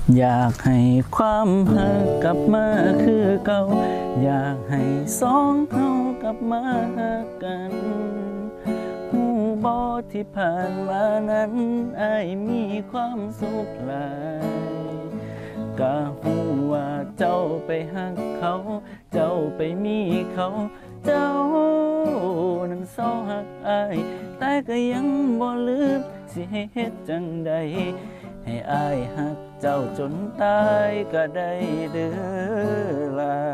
อยากให้ความหักกลับมาคือเก่าอยากให้สองเฮากลับมาหักกันหูบ่ที่ผ่านมานั้นอ้ายมีความสุขหลายก็หูว่าเจ้าไปหักเขาเจ้าไปมีเขาเจ้านั้นเศร้าหักอ้ายแต่ก็ยังบ่ลืมสิให้เฮ็ดจังใดให้อ้ายหักเจ้าจนตายก็ได้เด้อล่ะ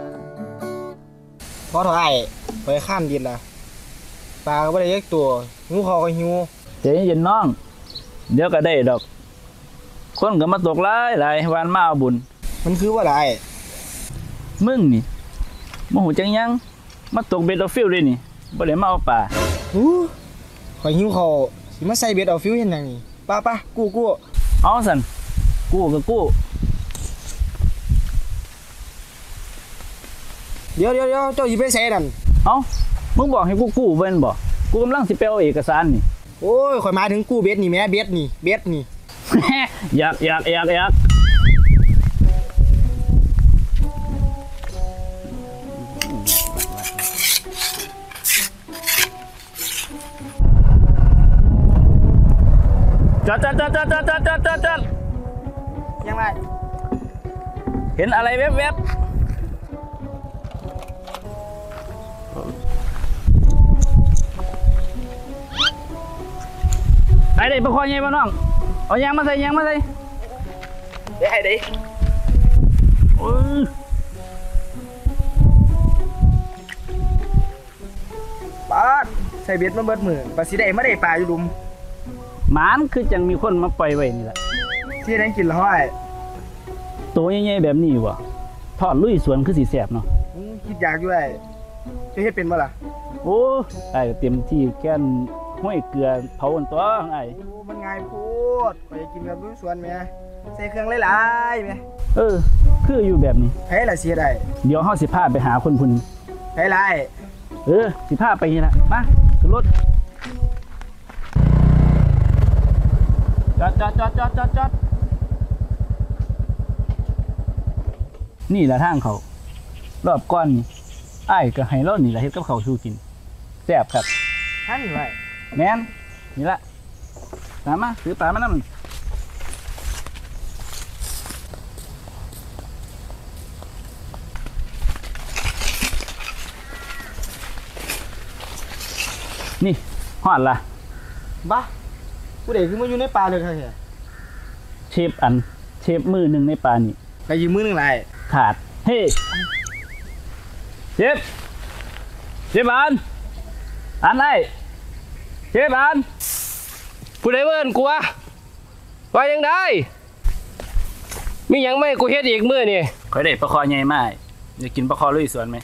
พอถอยไปข้ามดินละปลาก็ไม่ได้เยกตัวงูคอก็หิวใจเย็นน้องเดี๋ยวก็ได้ดอกคนก็มาตกหลายวันมาเอาบุญมันคือว่าไรมึงนี่โมโหจังยังมาตกเบ็ดเอาฟิลเลยนี่บ่ได้มาเอาปลาข่อยหิวเขาสิมาใส่เบ็ดเอาฟิลเห็นยังนี่ป้ากู้เอาสันกู้ก็กู้เดี๋ยวเจ้าหยิบไปใส่นั่นเอามึงบอกให้กู้เว้นบ่กูกำลังสิไปเอาเอกสารนี่โอ้ยข่อยมาถึงกู้เบ็ดนี่แม่เบ็ดนี่อยากจัดยังไงเห็นอะไรแวบไอ้เด็กประคองยังไงบ้างน้องเอายางมาใส่เดี๋ยวให้ดิป้าใส่เบ็ดมาเบิดมือปลาสีแดงไม่ได้ปลาอยู่ดุมหมานคือจังมีคนมาปล่อยไว้นี่แหละที่ได้กินแล้วไอ้ตัวใหญ่ๆแบบนี้วะทอดลุยสวนคือสีแสบเนาะคิดอยากด้วยจะให้เป็นบ่ล่ะโอ้ไอ้เต็มที่แค่ห้วยเกลือเผาตัวไอ้มันง่ายพูดไปกินแบบลุยสวนแม่ใส่เครื่องหลายๆแม่คืออยู่แบบนี้ให้ละเสียได้เดี๋ยวเฮาสิพาไปหาคนพุ่นให้ไรสิพาไปนี่ละมาขึ้นรถจอดนี่แหละทางเขารอบก้อนนี่ไอ้ก็ให้เรานี่แหละเฮ็ดกับเขาสู้กินแซ่บครับท่านไรแม่นนี่ละตามมาถือปลามานั่นนี่หอดละบ้าผู้เด็กคือมาอยู่ในปลาเลยครับเฮียเชฟมือหนึ่งในปลานี่ไปยืมมือหนึ่งไรขาดเฮ้เชฟอันไหนเชฟอันผู้ใดเบิ่นกูว่ายังได้มียังไม่กูเฮ็ดอีกมื้อนี่ข่อยได้ปลาคอใหญ่มากอยากกินปลาคอลุยสวนไหม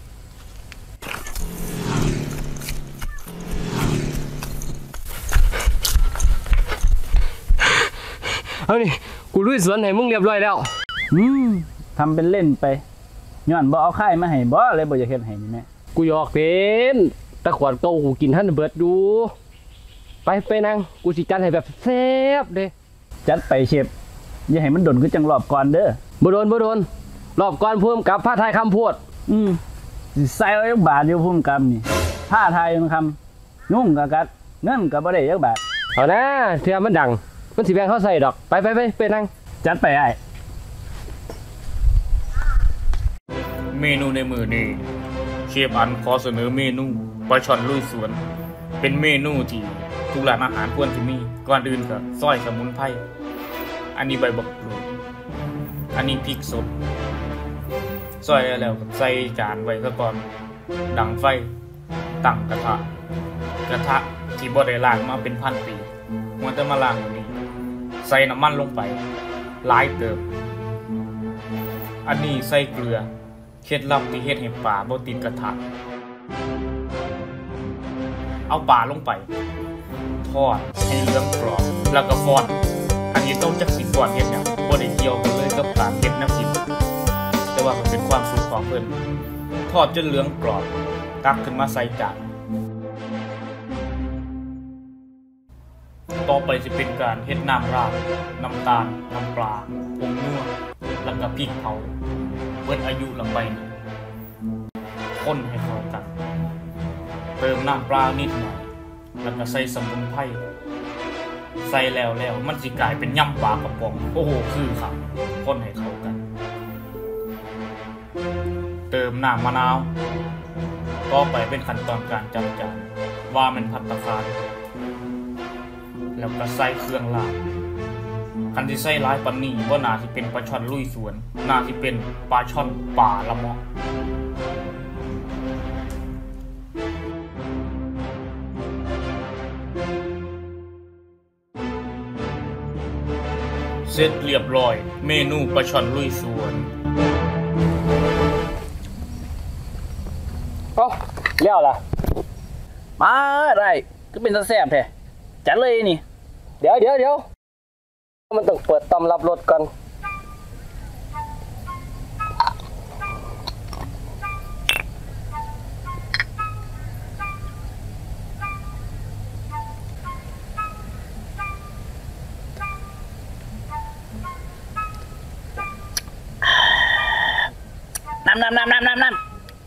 เอานี่กูลุยสวนให้มึงเรียบร้อยแล้วทำเป็นเล่นไปย้อนบ่เอาค่ายมาให้บ่เลยบ่อยากเฮ็ดให้นี่แม่กูหยอกเล่นตะขวดเก่ากูกินท่านเบิดดูไปนั่งกูสิจัดให้แบบแซ่บเด้จัดไปเชฟอย่าให้มันโดนคือจังรอบก่อนเด้อบ่โดนรอบก่อนพุ่มกับผ้าไทยคำพูดใส่ไว้บาทอยู่พุ่มกับนี่ผ้าไทยคำนุ่งกะกัดเงินก็บ่ได้ยักบาทเอานะเทื่อมันดังมันสิแบ่งเขาใส่ดอกไปนั่งจัดไปไอ้เมนูในมือนี้เชฟอันขอเสนอเมนูปลาช่อนลุยสวนเป็นเมนูที่ทุกร้านอาหารควรที่มีก่อนอื่นก็ซอยสมุนไพรอันนี้ใบบักรูดอันนี้พริกสดซอยแล้วก็ใส่จานไว้ซะก่อนดังไฟตั้งกระทะที่บ่ได้ล้างมาเป็นพันปีมัวแต่มาล้างนี้ใส่น้ำมันลงไปหลายเติบอันนี้ใส่เกลือเคล็ดลับที่เฮ็ดให้ปลาบ่ติดกระทะเอาปลาลงไปทอดให้เหลืองกรอบแล้วก็ฟอนอันนี้ต้องจักสิก่อนเฮ็ดหยังบ่ได้เกี่ยวกันเลยกับการเฮ็ดน้ำจิ้มแต่ว่ามันเป็นความสุขของเพิ่นทอดจนเหลืองกรอบตักขึ้นมาใส่จานต่อไปจะเป็นการเฮ็ดน้ำราดน้ำตาลน้ำปลาผงนัวแล้วก็พริกเผาเบิดอายุลงไปนี่คนให้เข้ากัน เติมน้ำปลานิดหน่อยแล้วก็ใส่สมุนไพรใส่แล้วมันสิกลายเป็นยำปลากระป๋องโอ้โหคือครับคนให้เข้ากัน เติมน้ำมะนาวต่อไปเป็นขั้นตอนการจัดจานว่ามันผัดตะคานแล้วก็ใส่เครื่องลาบคันที่ใส่ร้ายปานนี้ว่าน่าสิเป็นปลาช่อนลุยสวนน่าสิเป็นปลาช่อนป่าละเมาะเสร็จเรียบร้อยเมนูปลาช่อนลุยสวนเอ้าแล้วล่ะมาได้ก็เป็นตาแซ่บแท้จัดเลยนี่เดี๋ยวมันต้องเปิดตำรับรสก่อนน้ำ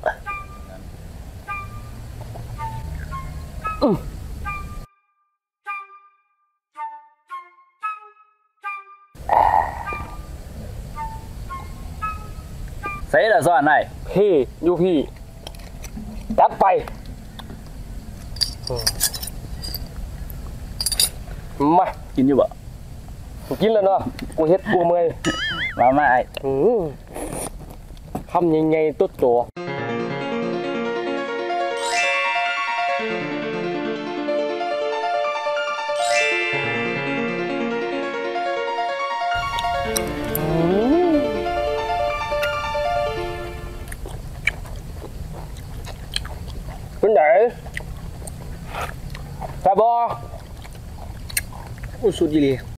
ใส่ละซ้อนได้พี่อยู่พี่จัดไปมากินอยู่บ่กินแล้วเนาะกูเฮ็ดกูเมื่อยมาไอ้คำใหญ่ๆตุ๊ดตัวเป็นไหนแซ่บบ่โอ้สุดอีหลี